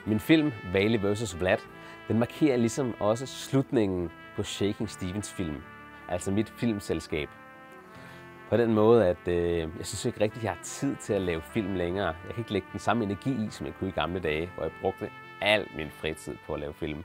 Min film, Vali vs. Vlad, den markerer ligesom også slutningen på Shaking Stevens film, altså mit filmselskab. På den måde, at jeg synes ikke rigtig, jeg har tid til at lave film længere. Jeg kan ikke lægge den samme energi i, som jeg kunne i gamle dage, hvor jeg brugte al min fritid på at lave film.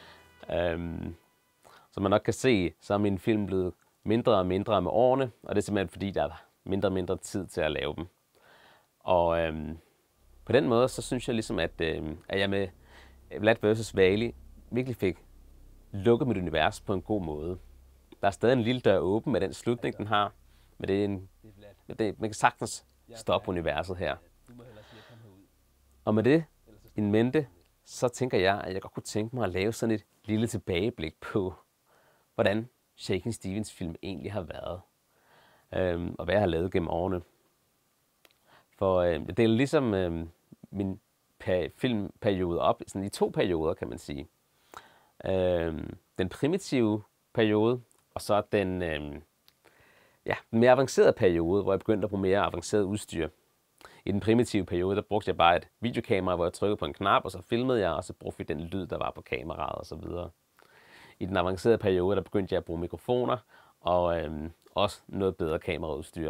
Som man nok kan se, så er min film blevet mindre og mindre med årene, og det er simpelthen fordi, der er mindre og mindre tid til at lave dem. Og på den måde, så synes jeg ligesom, at jeg med Vlad vs. Vali virkelig fik lukket mit univers på en god måde. Der er stadig en lille dør åben med den slutning, den har, men man kan sagtens stoppe universet her. Og med det i mente, så tænker jeg, at jeg godt kunne tænke mig at lave sådan et lille tilbageblik på, hvordan Shaking Stevens film egentlig har været, og hvad jeg har lavet gennem årene. For det er ligesom min filmperiode op sådan i 2 perioder, kan man sige. Den primitive periode, og så den mere avancerede periode, hvor jeg begyndte at bruge mere avanceret udstyr. I den primitive periode, der brugte jeg bare et videokamera, hvor jeg trykkede på en knap, og så filmede jeg, og så brugte vi den lyd, der var på kameraet osv. I den avancerede periode, der begyndte jeg at bruge mikrofoner, og også noget bedre kameraudstyr.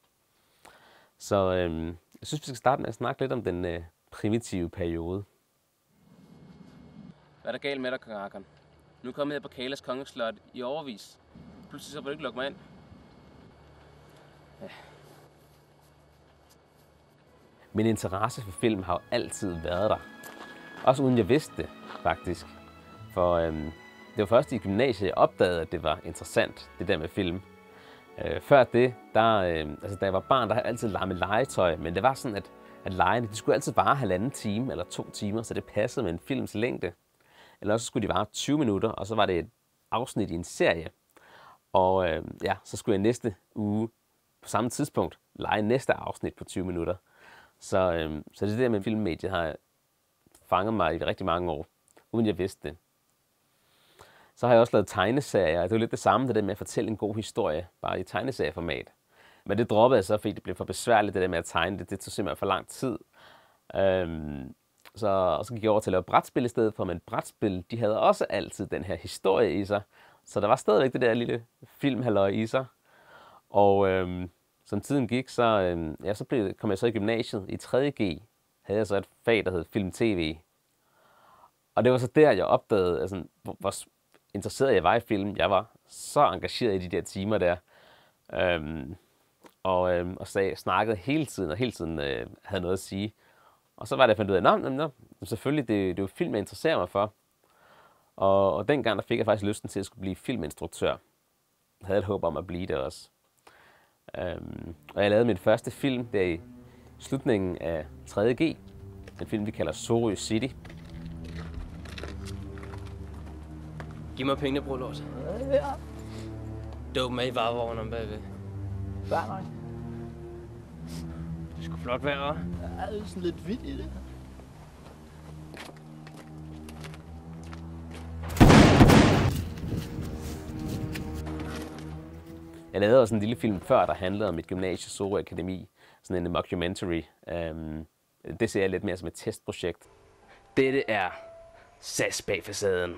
Så jeg synes, vi skal starte med at snakke lidt om den primitive periode. Hvad er der galt med dig, Kong Arkon? Nu er kommet her på Kalas kongeslot i årevis. Pludselig så vil du ikke lukke mig ind. Ja. Min interesse for film har jo altid været der. Også uden jeg vidste det, faktisk. For det var først i gymnasiet, jeg opdagede, at det var interessant, det der med film. Før det, da jeg var barn, der havde jeg altid leget med legetøj, men det var sådan, at legene, de skulle altid vare 1,5 time eller 2 timer, så det passede med en films længde. Eller også skulle de vare 20 minutter, og så var det et afsnit i en serie. Og så skulle jeg næste uge på samme tidspunkt lege næste afsnit på 20 minutter. Så det der med filmmediet har fanget mig i rigtig mange år, uden jeg vidste det. Så har jeg også lavet tegneserier, og det var lidt det samme, det der med at fortælle en god historie, bare i tegneserieformat. Men det droppede jeg så, fordi det blev for besværligt, det der med at tegne det. Det tog simpelthen for lang tid. Så gik jeg over til at lave brætspil i stedet for, men brætspil, de havde også altid den her historie i sig. Så der var stadigvæk det der lille filmhalløj i sig. Og som tiden gik, så kom jeg så i gymnasiet. I 3.G havde jeg så et fag, der hed film-tv. Og det var så der, jeg opdagede, altså, hvor interesseret jeg var i film. Jeg var så engageret i de der timer der. Og snakkede hele tiden, og hele tiden havde noget at sige. Og så var det, jeg fandt ud af, selvfølgelig, det er jo film, jeg interesserer mig for. Og dengang der fik jeg faktisk lysten til at skulle blive filminstruktør. Jeg havde et håb om at blive det også. Og jeg lavede min første film der i slutningen af 3.G. En film, vi kalder Sorø City. Giv mig pengene, bror Lort. Ja. Dåb med i varevognen om bagved. Fair nok. Det skulle flot være, hva'? Ja, det er sådan lidt vildt i det. Jeg lavede også en lille film før, der handlede om mit gymnasie, Sorø Akademi. Sådan en mockumentary. Det ser jeg lidt mere som et testprojekt. Dette er SAS bag facaden.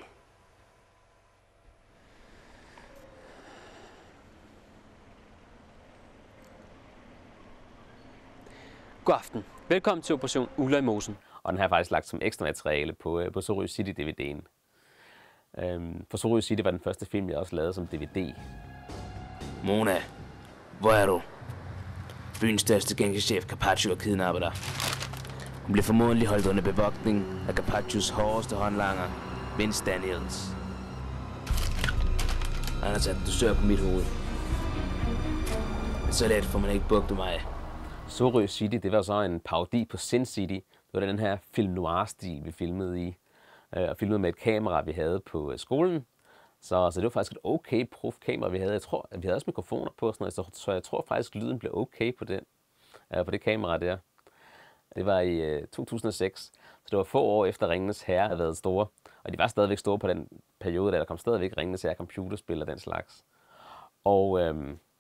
God aften. Velkommen til Operation Ulla i Mosen. Og den har jeg faktisk lagt som ekstra materiale på Sorø City DVD'en. For Sorø City var den første film, jeg også lavede som DVD. Mona, hvor er du? Byens største gangsterchef Carpaccio har kidnappet dig. Hun bliver formodentlig holdt under bevogtning af Carpaccios hårdeste håndlanger, Vince Daniels. Han har sat dusør på mit hoved. Men så let får man ikke bugtet mig. Sorø City, det var så en parodi på Sin City. Det var den her film noir-stil, vi filmede i. Og filmede med et kamera, vi havde på skolen. Så det var faktisk et okay prof-kamera, vi havde. Jeg tror, at vi havde også mikrofoner på, sådan noget, så jeg tror faktisk, at lyden blev okay på det kamera der. Det var i 2006, så det var få år efter Ringenes Herre havde været store. Og de var stadigvæk store på den periode, der kom stadigvæk Ringenes Herre computerspil og den slags. Og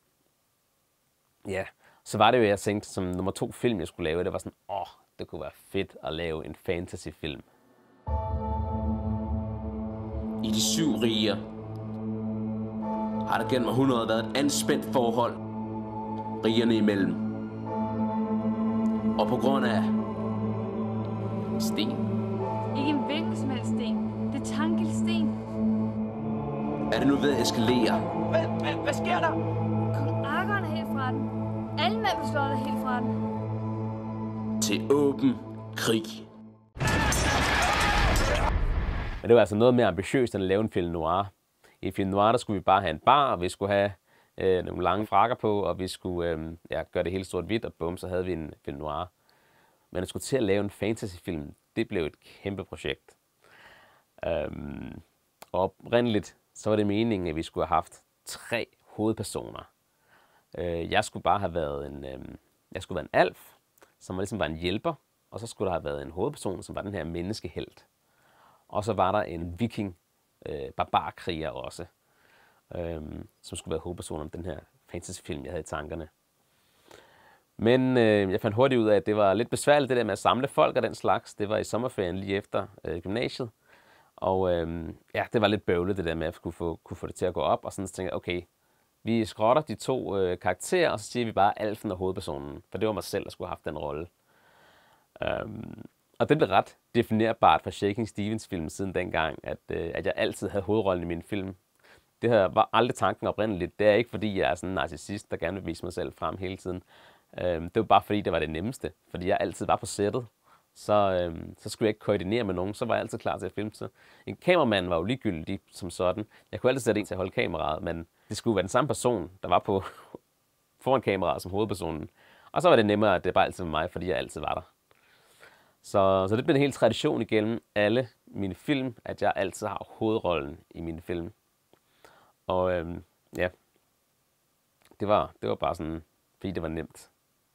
så var det jo, jeg tænkte, som nummer 2 film, jeg skulle lave, det var sådan, det kunne være fedt at lave en fantasyfilm. I de 7 riger har der gennem århundreder været et anspændt forhold rigerne imellem. Og på grund af sten. Ikke en hvilken som helst sten. Det er Tangils sten. Er det nu ved at eskalere? Hvad sker der? Kong Argon er helt fra den. Alle mænd på slottet er helt fra den. Til åben krig. Men det var altså noget mere ambitiøst end at lave en film noir. I film noir, der skulle vi bare have en bar, og vi skulle have nogle lange frakker på, og vi skulle gøre det hele sort hvidt, og bum, så havde vi en film noir. Men at skulle til at lave en fantasyfilm, det blev et kæmpe projekt. Og oprindeligt, så var det meningen, at vi skulle have haft 3 hovedpersoner. Jeg skulle bare have været en alf, som ligesom var en hjælper, og så skulle der have været en hovedperson, som var den her menneskehelt. Og så var der en viking, barbarkriger også, som skulle være hovedpersonen om den her fantasyfilm, jeg havde i tankerne. Men jeg fandt hurtigt ud af, at det var lidt besværligt, det der med at samle folk og den slags. Det var i sommerferien lige efter gymnasiet. Og det var lidt bøvlet, det der med at kunne få det til at gå op. Og sådan så tænkte jeg, okay, vi skrotter de 2 karakterer, og så siger vi bare alfen og hovedpersonen. For det var mig selv, der skulle have haft den rolle. Og det blev ret definerbart for Shaking Stevens film siden dengang, at jeg altid havde hovedrollen i min film. Det var aldrig tanken oprindeligt. Det er ikke, fordi jeg er sådan en narcissist, der gerne vil vise mig selv frem hele tiden. Det var bare, fordi det var det nemmeste. Fordi jeg altid var på sættet. Så skulle jeg ikke koordinere med nogen. Så var jeg altid klar til at filme. Så en kameramand var jo ligegyldig som sådan. Jeg kunne altid sætte en til at holde kameraet, men det skulle være den samme person, der var på foran kameraet som hovedpersonen. Og så var det nemmere, at det bare altid var mig, fordi jeg altid var der. Så det blev en hel tradition igennem alle mine film, at jeg altid har hovedrollen i mine film. Og det var bare sådan, fordi det var nemt.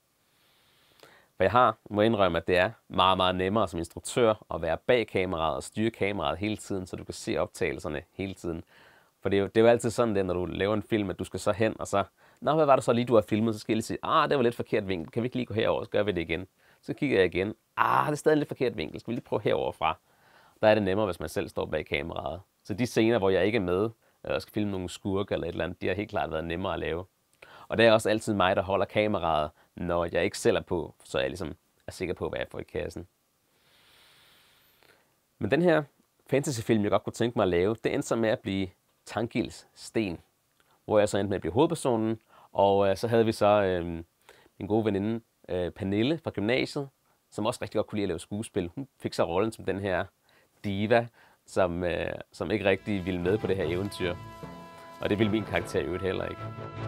For må indrømme, at det er meget, meget nemmere som instruktør at være bag kameraet og styre kameraet hele tiden, så du kan se optagelserne hele tiden. For det er jo altid sådan, det, når du laver en film, at du skal så hen, og så, hvad var det så lige, du har filmet? Så skal jeg lige sige, det var lidt forkert vinkel, kan vi ikke lige gå herover, så gør vi det igen. Så kigger jeg igen, det er stadig lidt forkert vinkel, skal vi lige prøve herover fra? Der er det nemmere, hvis man selv står bag kameraet. Så de scener, hvor jeg ikke er med, og skal filme nogle skurke eller et eller andet, de har helt klart været nemmere at lave. Og det er også altid mig, der holder kameraet, når jeg ikke selv er på, så jeg ligesom er sikker på, hvad jeg får i kassen. Men den her fantasyfilm, jeg godt kunne tænke mig at lave, det endte så med at blive Tangils sten, hvor jeg så endte med at blive hovedpersonen, og så havde vi så min gode veninde Pernille fra gymnasiet, som også rigtig godt kunne lide at lave skuespil. Hun fik så rollen som den her diva, som ikke rigtig ville med på det her eventyr. Og det ville min karakter i øvrigt heller ikke.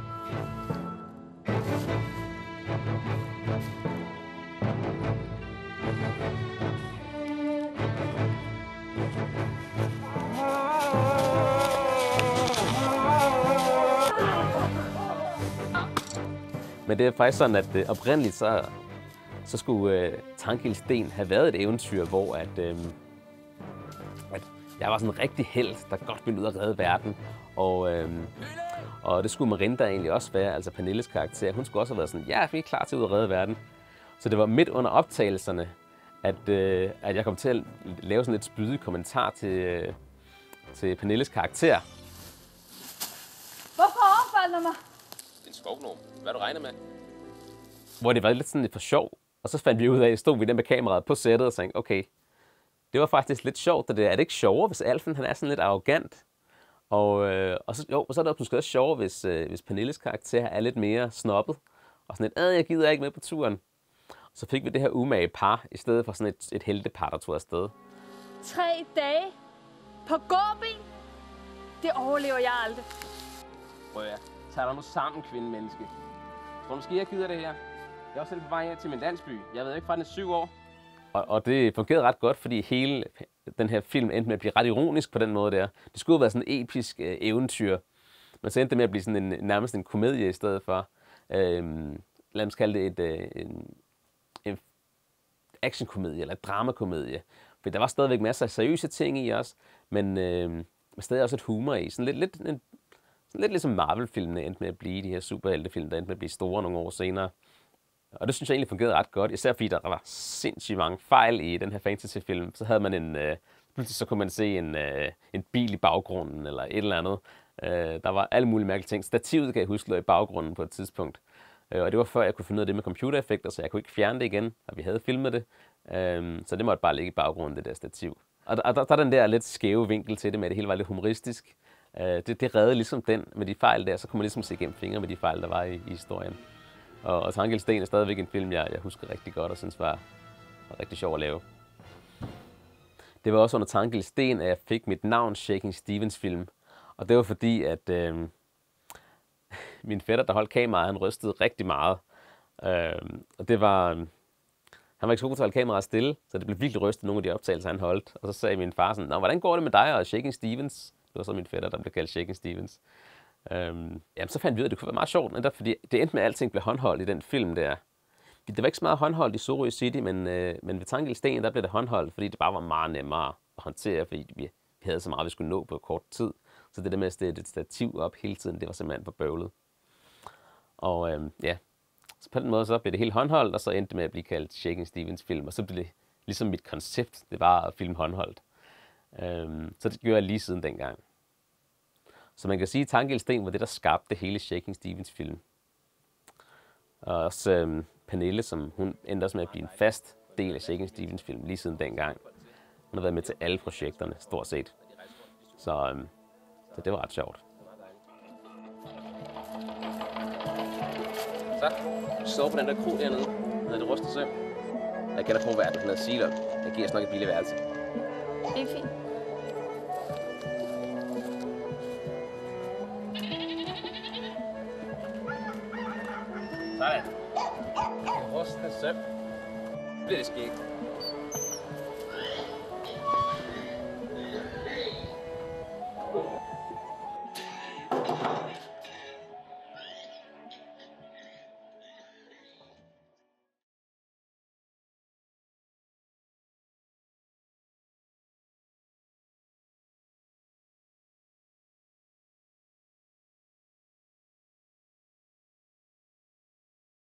Men det er faktisk sådan, at oprindeligt så skulle Tangils sten have været et eventyr, hvor at jeg var sådan en rigtig helt, der godt ville ud og redde verden. Og det skulle Marinda egentlig også være, altså Pernilles karakter. Hun skulle også have været sådan, vi er klar til at ud og redde verden. Så det var midt under optagelserne, at jeg kom til at lave sådan et spydig kommentar til Pernilles karakter. Hvorfor overfalder du mig? En skovgnom. Hvad du regner med? Hvor det var lidt for sjov. Og så fandt vi ud af, stod vi der med kameraet på sættet og tænkte, okay, det var faktisk lidt sjovt, er det ikke sjovere, hvis Alfen han er sådan lidt arrogant? Og så er det måske også sjovere, hvis Pernilles karakter er lidt mere snobbet. Og sådan lidt, jeg gider ikke med på turen. Så fik vi det her umage par, i stedet for sådan et heltepar, der tog afsted. 3 dage på gåben? Det overlever jeg aldrig. Prøv at tag dig nu sammen, kvindemenneske. Tror du måske, jeg gider det her? Jeg er også selv på vej her til min landsby. Jeg ved ikke, fra den er 7 år. Og det fungerede ret godt, fordi hele den her film endte med at blive ret ironisk på den måde der. Det skulle være sådan en episk eventyr. Men så endte det med at blive sådan nærmest en komedie i stedet for. Lad os kalde det en actionkomedie eller et dramakomedie. For der var stadigvæk masser af seriøse ting i os, men stadig også et humor i. Sådan lidt ligesom Marvel-filmene endte med at blive, de her superheltefilm, der endte med at blive store nogle år senere. Og det synes jeg egentlig fungerede ret godt, især fordi der var sindssygt mange fejl i den her fantasyfilm. Så havde man Pludselig så kunne man se en bil i baggrunden, eller et eller andet. Der var alle mulige mærkelige ting. Stativet kan jeg huske lå i baggrunden på et tidspunkt. Og det var før jeg kunne finde ud af det med computereffekter, så jeg kunne ikke fjerne det igen, og vi havde filmet det. Så det måtte bare ligge i baggrunden, det der stativ. Og der er den der lidt skæve vinkel til det med, at det hele var lidt humoristisk. Det reddede ligesom den med de fejl der, så kunne man ligesom se gennem fingre med de fejl, der var i historien. Og Tangel Sten er stadigvæk en film, jeg husker rigtig godt og synes var rigtig sjov at lave. Det var også under Tangel Sten, at jeg fik mit navn Shaking Stevens film. Og det var fordi, at min fætter, der holdt kameraet, han rystede rigtig meget. Og det var... Han var ikke så god til at holde kameraet stille, så det blev virkelig rystet nogle af de optagelser, han holdt. Og så sagde min far sådan, "Nå, hvordan går det med dig og Shaking Stevens?" Det var så min fætter, der blev kaldt Shaking Stevens. Jamen, så fandt vi ud af, at det kunne være meget sjovt, netop fordi det endte med, at alting blev håndholdt i den film der. Det var ikke så meget håndholdt i Sorø City, men ved Tangel Sten, der blev det håndholdt, fordi det bare var meget nemmere at håndtere, fordi vi havde så meget, vi skulle nå på kort tid. Så det der med at stille et stativ op hele tiden, det var simpelthen for bøvlet. Og ja, så på den måde så blev det helt håndholdt, og så endte det med at blive kaldt Shaking Stevens film, og så blev det ligesom mit koncept, det var at filme håndholdt. Så det gjorde jeg lige siden dengang. Så man kan sige, at Tangel Sten var det, der skabte hele Shaking Stevens film. Og også Pernille, som hun endte også med at blive en fast del af Shaking Stevens film lige siden dengang. Hun har været med til alle projekterne, stort set. Så det var ret sjovt. Så, så på den der kro dernede, nede det rustede søm. Jeg gætter på, hvad det er, den hedder Silon. Jeg giver os nok et billigt værelse. Det er fint. Sådan. En rustende søm. Bliver det skægt.